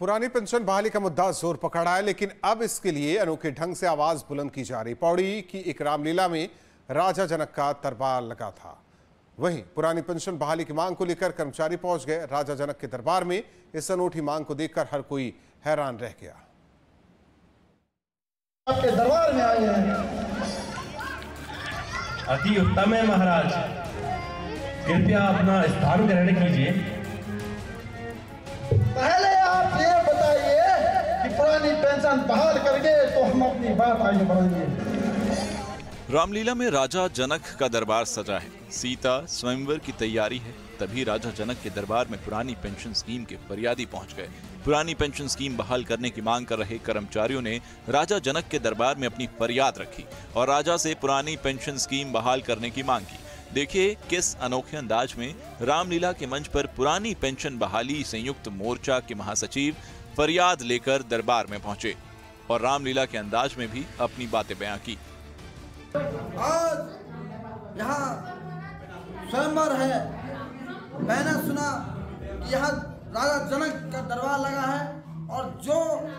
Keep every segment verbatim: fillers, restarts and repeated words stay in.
पुरानी पेंशन बहाली का मुद्दा जोर पकड़ रहा है, लेकिन अब इसके लिए अनोखे ढंग से आवाज बुलंद की जा रही। पौड़ी की एक रामलीला में राजा जनक का दरबार लगा था। वहीं पुरानी पेंशन बहाली की मांग को लेकर कर्मचारी पहुंच गए। राजा जनक के दरबार में इस अनूठी मांग को देखकर हर कोई हैरान रह गया। आपके दरबार में आए हैं। अति उत्तम है महाराज, कृपया अपना स्थान ग्रहण कीजिए। पहले आप ये बताइए कि पुरानी पेंशन बहाल करके तो हम अपनी बात आगे बढ़ाएंगे। रामलीला में राजा जनक का दरबार सजा है। सीता स्वयंवर की तैयारी है। तभी राजा जनक के दरबार में पुरानी पेंशन स्कीम के फरियादी पहुंच गए। पुरानी पेंशन स्कीम बहाल करने की मांग कर रहे कर्मचारियों ने राजा जनक के दरबार में अपनी फरियाद रखी और राजा से पुरानी पेंशन स्कीम बहाल करने की मांग की। देखिए किस अनोखे अंदाज में रामलीला के मंच पर पुरानी पेंशन बहाली संयुक्त मोर्चा के महासचिव फरियाद लेकर दरबार में पहुंचे और रामलीला के अंदाज में भी अपनी बातें बयां की। आज यहाँ स्वयंवर है। मैंने सुना कि यहाँ राजा जनक का दरबार लगा है और जो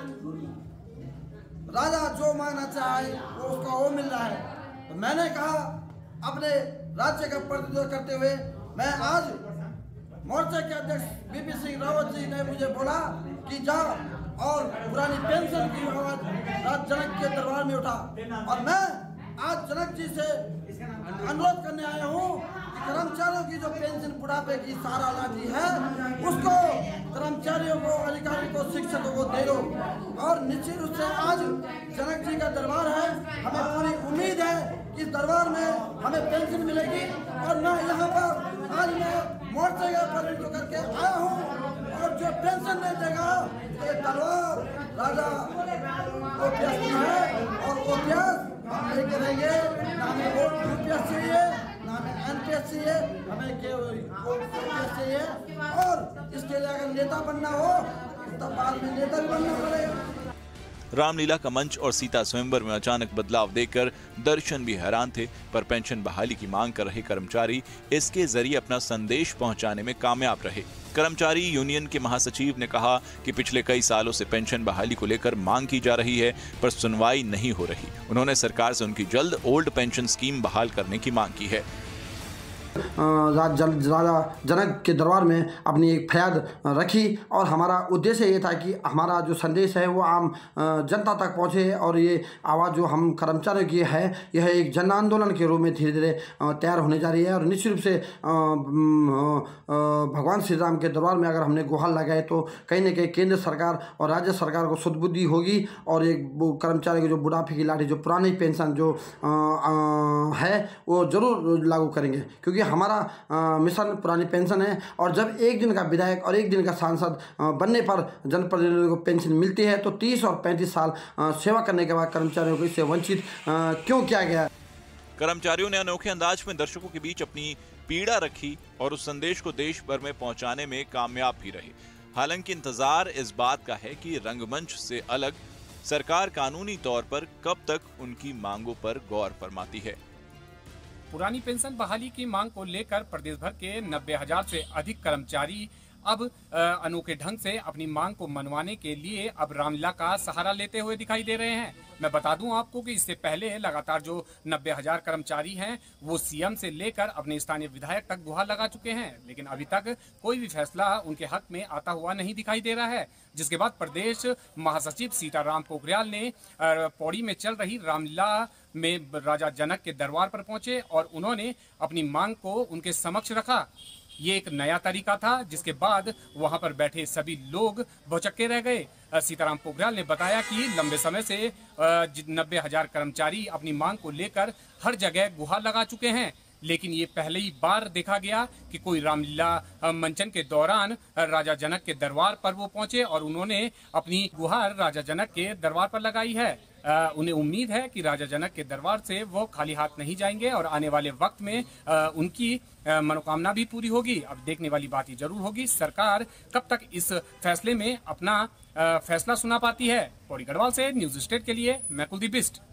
राजा जो मांगना चाहे वो उसका वो मिल रहा है। तो मैंने कहा अपने राज्य का प्रतिनिधित्व करते हुए मैं आज मोर्चे के अध्यक्ष बीपी सिंह रावत जी ने मुझे बोला कि जाओ और पुरानी पेंशन की आवाज राजा जनक के दरबार में उठा। और मैं आज जनक जी से अनुरोध करने आया हूँ कि कर्मचारियों की जो पेंशन बुढ़ापे की सहारा लाती है उसको कर्मचारियों को, अधिकारियों को, शिक्षकों को दे दो। और निश्चित रूप से आज जनक जी का दरबार है। हमें पूरी उम्मीद है कि इस दरबार में हमें पेंशन मिलेगी। और मैं यहाँ पर आज मैं मोर्चे का प्रतिनिधित्व करके आया हूँ और जो पेंशन नहीं देगा ये दरबार राजा को प्यास है और वो प्यास हम नहीं करेंगे। ना हमें वोट यूपीएस चाहिए, ना हमें एनपीएस चाहिए, हमें केवल चाहिए। और इसके लिए अगर नेता बनना हो तो बाद में नेता भी बनना पड़ेगा। रामलीला का मंच और सीता स्वयंवर में अचानक बदलाव देखकर दर्शन भी हैरान थे, पर पेंशन बहाली की मांग कर रहे कर्मचारी इसके जरिए अपना संदेश पहुंचाने में कामयाब रहे। कर्मचारी यूनियन के महासचिव ने कहा कि पिछले कई सालों से पेंशन बहाली को लेकर मांग की जा रही है, पर सुनवाई नहीं हो रही। उन्होंने सरकार से उनकी जल्द ओल्ड पेंशन स्कीम बहाल करने की मांग की है। राजा जनक के दरबार में अपनी एक फरियाद रखी और हमारा उद्देश्य ये था कि हमारा जो संदेश है वो आम जनता तक पहुँचे और ये आवाज़ जो हम कर्मचारियों की है यह एक जन आंदोलन के रूप में धीरे धीरे तैयार होने जा रही है। और निश्चित रूप से भगवान श्री राम के दरबार में अगर हमने गुहार लगाए तो कहीं ना कहीं केंद्र सरकार और राज्य सरकार को सुदबुद्धि होगी और एक वो कर्मचारी को जो बुढ़ापे की लाठी जो पुरानी पेंशन जो आ, आ, है वो जरूर लागू करेंगे, क्योंकि हमारा आ, मिशन पुरानी पेंशन है। और जब एक दिन का विधायक और एक दिन का सांसद बनने पर जनप्रतिनिधियों को पेंशन मिलती है तो तीस और पैंतीस साल आ, सेवा करने के बाद कर्मचारियों को इससे वंचित आ, क्यों किया गया। कर्मचारियों ने अनोखे अंदाज में दर्शकों के बीच अपनी पीड़ा रखी और उस संदेश को देश भर में पहुंचाने में कामयाब भी रहे। हालांकि इंतजार इस बात का है कि रंगमंच से अलग सरकार कानूनी तौर पर कब तक उनकी मांगों पर गौर फरमाती है। पुरानी पेंशन बहाली की मांग को लेकर प्रदेश भर के नब्बे हजार से अधिक कर्मचारी अब अनोखे ढंग से अपनी मांग को मनवाने के लिए अब रामलीला का सहारा लेते हुए दिखाई दे रहे हैं। मैं बता दूं आपको कि इससे पहले लगातार जो नब्बे हजार कर्मचारी हैं वो सीएम से लेकर अपने स्थानीय विधायक तक गुहार लगा चुके हैं, लेकिन अभी तक कोई भी फैसला उनके हक में आता हुआ नहीं दिखाई दे रहा है। जिसके बाद प्रदेश महासचिव सीताराम पोखरियाल ने पौड़ी में चल रही रामलीला में राजा जनक के दरबार पर पहुंचे और उन्होंने अपनी मांग को उनके समक्ष रखा। ये एक नया तरीका था जिसके बाद वहां पर बैठे सभी लोग भौचक्के रह गए। सीताराम पोखरियाल ने बताया कि लंबे समय से नब्बे हजार कर्मचारी अपनी मांग को लेकर हर जगह गुहार लगा चुके हैं, लेकिन ये पहले ही बार देखा गया कि कोई रामलीला मंचन के दौरान राजा जनक के दरबार पर वो पहुंचे और उन्होंने अपनी गुहार राजा जनक के दरबार पर लगाई है। आ, उन्हें उम्मीद है कि राजा जनक के दरबार से वो खाली हाथ नहीं जाएंगे और आने वाले वक्त में आ, उनकी मनोकामना भी पूरी होगी। अब देखने वाली बात ही जरूर होगी सरकार कब तक इस फैसले में अपना आ, फैसला सुना पाती है। पौड़ी गढ़वाल से न्यूज स्टेट के लिए मैं कुलदीप बिष्ट।